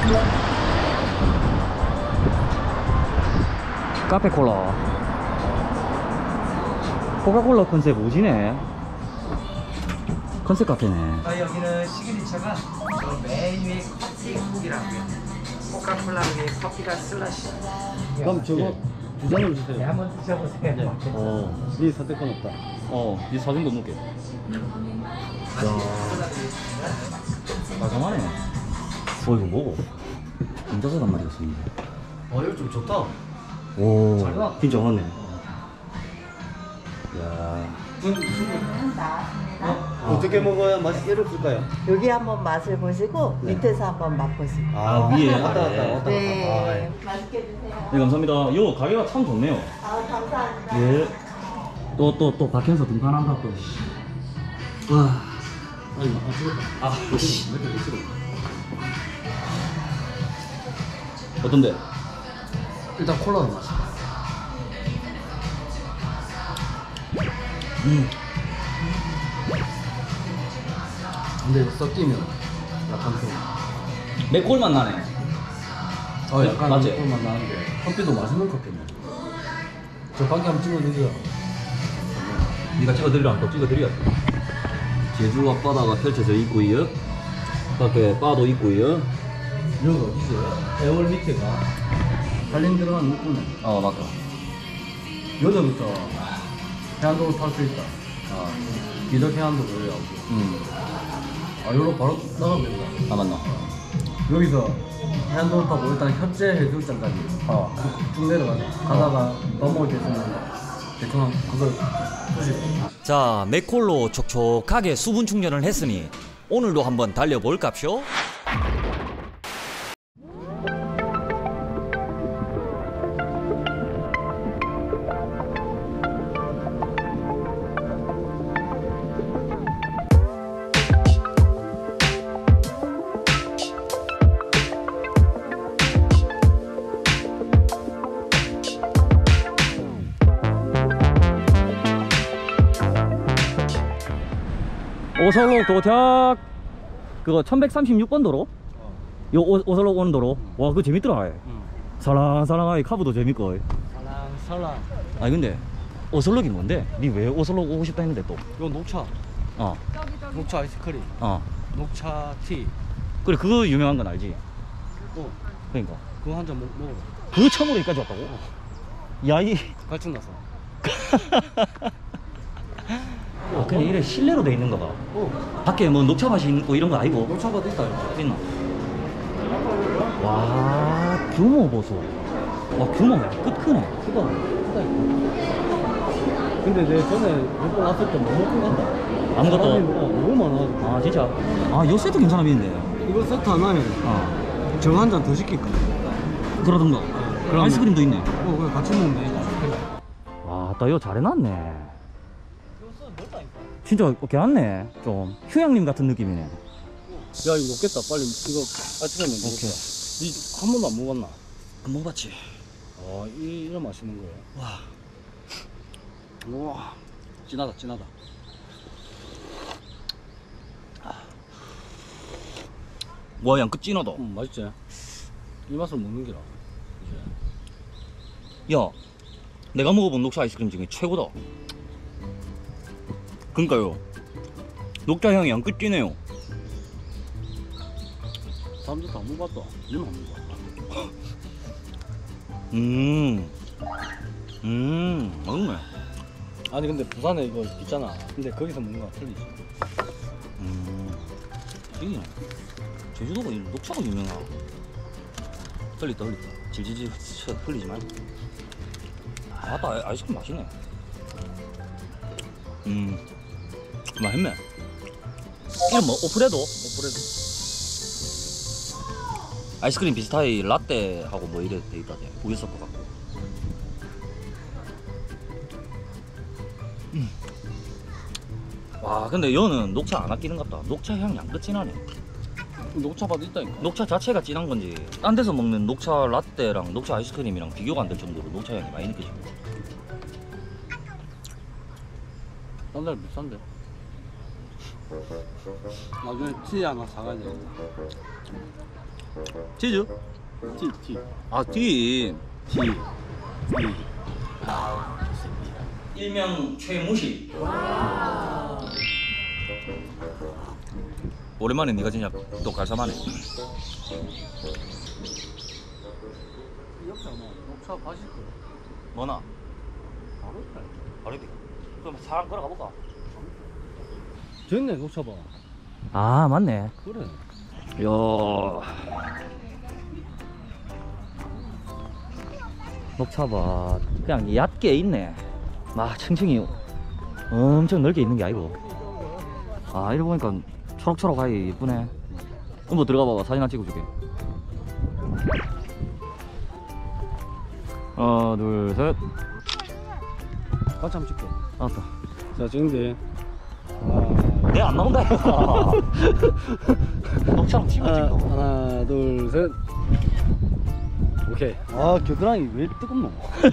카페 콜라. 코카콜라 컨셉 오지네. 컨셉 카페네. 여기는 시그니처가 메인 위에 커피국이라고요. 코카콜라 위에 커피가 슬러시. 그럼 저거 두 잔으로 주세요. 네, 한번 드셔보세요. 네 선택권 없다. 이 사진도 넣을게. 깔끔하네. 이거 뭐고? 인자사단 말이야, 선생님. 이거 좀 좋다. 오, 잘 나. 진짜 많네. 야, 어떻게 먹어야 맛이 새롭을까요? 여기 한번 맛을 보시고 밑에서 한번 맛보시고. 위에 왔다 아래. 왔다. 네, 맛있게 드세요. 네, 감사합니다. 요 가게가 참 좋네요. 감사합니다. 예. 또 밖에서 등판한다 또. 와. 아니 죽었다. 씨. 몇 개도 싫어. 어떤데? 일단 콜라는 맛있다. 근데 이거 섞이면 약간 좀 맥콜 맛 나네. 약간 맞지? 그런 맛 나는데 커피도 맛있는 커피네. 저 밖에 한번 찍어드리자. 네가 찍어드리라면 또 찍어드려야지. 제주 앞바다가 펼쳐져 있고요. 밖에 바도 있고요. 여기 어디세요? 애월 밑에가 달림 들어가는 입구네. 맞다. 여기부터 해안도로 탈 수 있다. 기덕 해안도로예요. 여기로 바로 나가면 된다. 맞나? 여기서 해안도로 타고 일단 협재 해수욕장까지 쭉 내려가자. 가다가 밥 먹을 때 있으면 대충 한 그걸 푸시고. 자, 맥콜로 촉촉하게 수분 충전을 했으니 오늘도 한번 달려볼까쇼? 오설록 도착. 그거 1136번 도로? 요 오설록 오는 도로? 와, 그거 재밌더라. 살랑살랑하게 카브도 재밌고. 살랑. 근데 오설록이 뭔데? 니 왜 오설록 오고 싶다 했는데 또? 이거 녹차. 녹차 아이스크림. 녹차 티. 그래, 그거 유명한 건 알지? 그러니까 그거 한 잔 먹어봐. 그거 처음으로 여기까지 왔다고? 야, 갈증 나서. 그냥 이래 실내로 돼 있는 거가. 밖에 뭐 녹차 맛이 있고 이런 거 아니고? 녹차바도 있다. 이거. 있나? 와, 규모 보소. 와, 규모가 끝 크네. 크다. 근데 내 전에 몇 번 왔을 때 못 먹고 간다. 아무것도? 사람이 너무 많아가지고. 진짜? 요 세트 괜찮아 보이는데. 이거 세트 하나에 정 한 잔 더 시킬까? 그러던가. 그럼 아이스크림도 있네. 그냥 같이 먹으면 되니까. 와, 나 이거 잘해놨네. 진짜 괜찮네. 좀 휴양림 같은 느낌이네. 야, 이거 녹겠다. 빨리 이거 아침에 먹자. 오케이. 니 한 번도 안 먹었나? 안 먹어봤지? 이런 맛있는 거야. 우와. 진하다. 와, 양 끝 진하다. 맛있지? 이 맛을 먹는 기라. 야, 내가 먹어본 녹차 아이스크림 중에 최고다. 그러니까요, 녹차 향이 양 끝 진해요. 사람들 다 먹어봤다. 니는 안 먹어봤다. 맛있네. 아니 근데 부산에 이거 있잖아. 근데 거기서 먹는 거랑 틀리지. 이게 제주도가 이 녹차가 유명하고. 흘리다. 질질질 흘리지 말고. 맞다, 아이스크림 맛있네. 맛있네. 이름 뭐? 오프레도? 아이스크림 비슷하게 라떼하고 뭐 이래 돼 있다대. 우유 섞어갖고. 와, 근데 여는 녹차 안 아끼는 것 같다. 녹차 향 양끝 진하네. 녹차바도 있다니까. 녹차 자체가 진한 건지 딴 데서 먹는 녹차 라떼랑 녹차 아이스크림이랑 비교가 안 될 정도로 녹차 향이 많이 느껴집니다. 딴 데는 비싼데. 나중에 티 하나 사가야 되겠다. 치즈? T. 아, T. T. 일명 최무시. 오랜만에 네가 진짜 또 갈삼하네. 옆에 아마 녹차 맛있을 거야. 뭐나? 바로 옆에. 그럼 사람 걸어가 볼까? 됐네 녹차 봐. 아, 맞네. 그래. 야. 녹차밭 그냥 얕게 있네. 막 층층이 엄청 넓게 있는 게 아니고. 아, 이러고 보니까 초록초록하게 예쁘네. 뭐 들어가 봐봐. 사진 하나 찍어줄게. 하나, 둘, 셋. 같이 한번 찍게. 알았어. 자 지금데. 내 안 나온다 이거. 녹차랑 찍어 찍어. 하나 둘 셋. 오케이. 아 겨드랑이 왜 뜨겁노?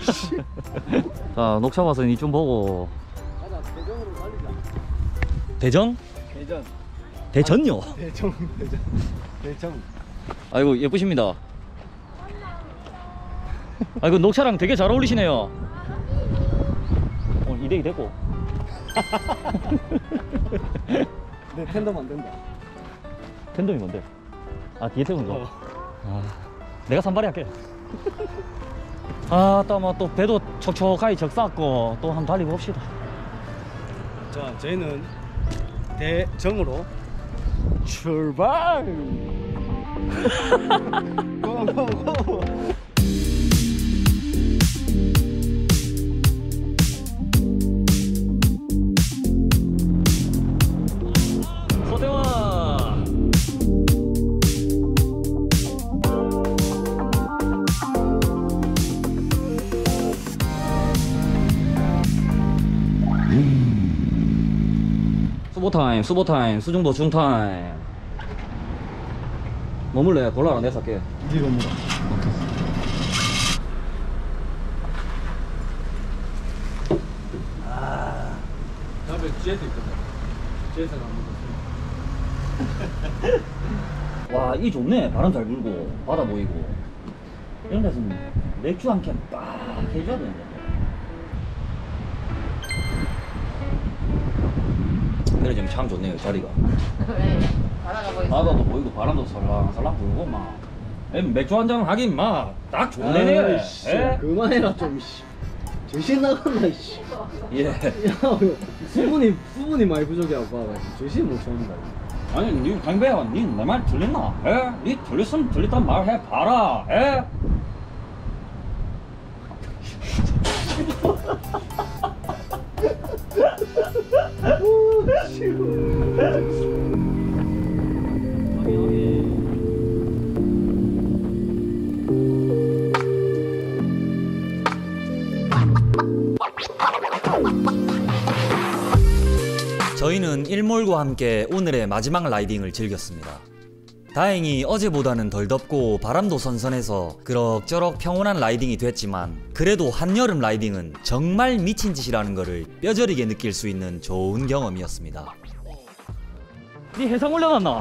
자, 녹차밭은 이쯤 보고. 가자 대전으로 달리자. 대전? 대전. 대전요? 대전. 아이고, 예쁘십니다. 아이고, 녹차랑 되게 잘 어울리시네요. 오늘 2대2 됐고. 내 텐덤 안 된다. 텐덤이 뭔데? 아, 뒤에 태우는 거? 아, 내가 산발이 할게. 아, 또 배도 촉촉하게 적쌌고 또 한번 달리봅시다. 자 저희는 대정으로 출발. 고고고. 소대원. 수보 타임, 수중보 중 타임. 뭐 물래? 골라라, 내가 살게. 이거 뭐? 아, 다음에 뒤에도 있거든. 뒤에서 가는 와, 이 좋네. 바람 잘 불고 바다 보이고. 이런 데서는 맥주 한 캔 딱 해줘야 되는데. 그래, 지금 참 좋네요, 자리가. 왜? 바다가 보이지? 바다도 보이고 바람도 살랑살랑 불고 막. 맥주 한 잔 하긴 막 딱 좋네. 아이씨, 예? 그만해라 좀. 씨. 정신 나갔나 씨. 예. 야, 수분이 많이 부족해갖고 정신 못 차린다. 아니, 니 강배야, 니 내 말 들렸나? 예? 니 들렸으면 들렸단 말 해봐라. 예? 저희는 일몰과 함께 오늘의 마지막 라이딩을 즐겼습니다. 다행히 어제보다는 덜 덥고 바람도 선선해서 그럭저럭 평온한 라이딩이 됐지만 그래도 한여름 라이딩은 정말 미친 짓이라는 것을 뼈저리게 느낄 수 있는 좋은 경험이었습니다. 니 해상 올려놨나?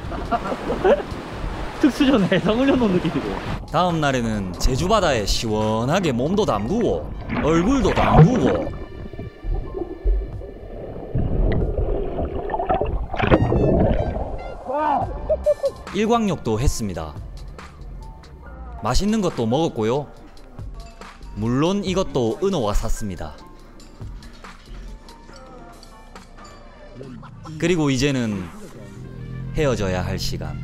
특수전 해상 올려놓은 느낌이고. 다음 날에는 제주 바다에 시원하게 몸도 담그고 얼굴도 담그고 일광욕도 했습니다. 맛있는 것도 먹었고요. 물론 이것도 은호가 샀습니다. 그리고 이제는 헤어져야 할 시간.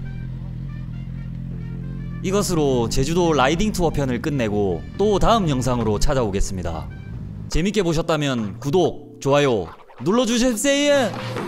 이것으로 제주도 라이딩 투어 편을 끝내고 또 다음 영상으로 찾아오겠습니다. 재밌게 보셨다면 구독, 좋아요 눌러주세요.